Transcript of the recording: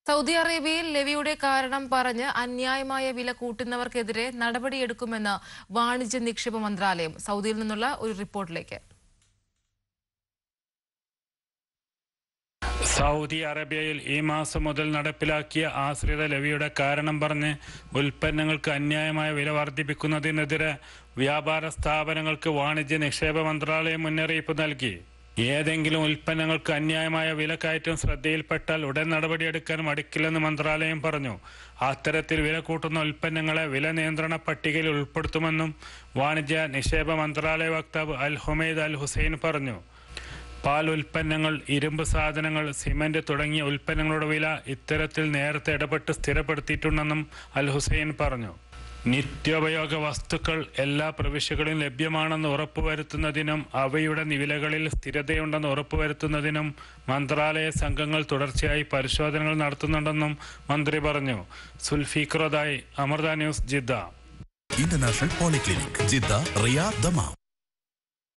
Saudi അറേബ്യയിൽ ലെവിയുടെ കാരണം പറഞ്ഞ് അന്യായമായ വില കൂട്ടുന്നവർക്കെതിരെ നടപടിയെടുക്കുമെന്ന് വാണിജ്യ നിക്ഷേപ മന്ത്രാലയം. സൗദിയിൽ നിന്നുള്ള ഒരു റിപ്പോർട്ടിലേക്ക്. സൗദി അറേബ്യയിൽ ഈ മാസം മുതൽ നടപ്പിലാക്കിയ ആശ്രിത ലെവിയുടെ കാരണം പറഞ്ഞ് ഉൽപ്പന്നങ്ങൾക്ക് അന്യായമായ വില വർദ്ധിപ്പിക്കുന്നതിനെതിരെ വ്യാപാര സ്ഥാപനങ്ങൾക്ക് വാണിജ്യ നിക്ഷേപ മന്ത്രാലയം മുന്നറിയിപ്പ് നൽകി. ഏതെങ്കിലും ഉൽപ്പന്നങ്ങൾക്ക് അന്യായമായ വിലക്കയറ്റം ശ്രദ്ധയിൽപ്പെട്ടാൽ ഉടൻ നടപടിയെടുക്കാൻ മടിക്കില്ലെന്ന് മന്ത്രാലയം പറഞ്ഞു. അത്തരത്തിൽ വില കൂട്ടുന്ന ഉൽപ്പന്നങ്ങളെ വില നിയന്ത്രണ പട്ടികയിൽ ഉൾപ്പെടുത്തുമെന്നും വാണിജ്യ നിക്ഷേപ മന്ത്രാലയ വക്താവ് അൽ ഹുമൈദ് അൽ ഹുസൈൻ പറഞ്ഞു. പാൽ ഉൽപ്പന്നങ്ങൾ, ഇരുമ്പ് സാധനങ്ങൾ, സിമന്റ് തുടങ്ങിയ ഉൽപ്പന്നങ്ങളുടെ വില ഇത്തരത്തിൽ നേരത്തെ ഇടപെട്ട് സ്ഥിരപ്പെടുത്തിയിട്ടുണ്ടെന്നും അൽ ഹുസൈൻ പറഞ്ഞു. നിത്യോപയോഗ വസ്തുക്കൾ എല്ലാ പ്രവിശ്യകളിലും ലഭ്യമാണെന്ന് ഉറപ്പുവരുത്തുന്നതിനും അവയുടെ വിലകളിൽ സ്ഥിരതയുണ്ടെന്ന് ഉറപ്പുവരുത്തുന്നതിനും മന്ത്രാലയ സംഘങ്ങൾ തുടർച്ചയായി പരിശോധനകൾ നടത്തുന്നുണ്ടെന്നും മന്ത്രി പറഞ്ഞു. സുൽഫീഖ്റോദായി, Amrita news, Jeddah. International polyclinic, Jeddah, Riyadh, Dammam.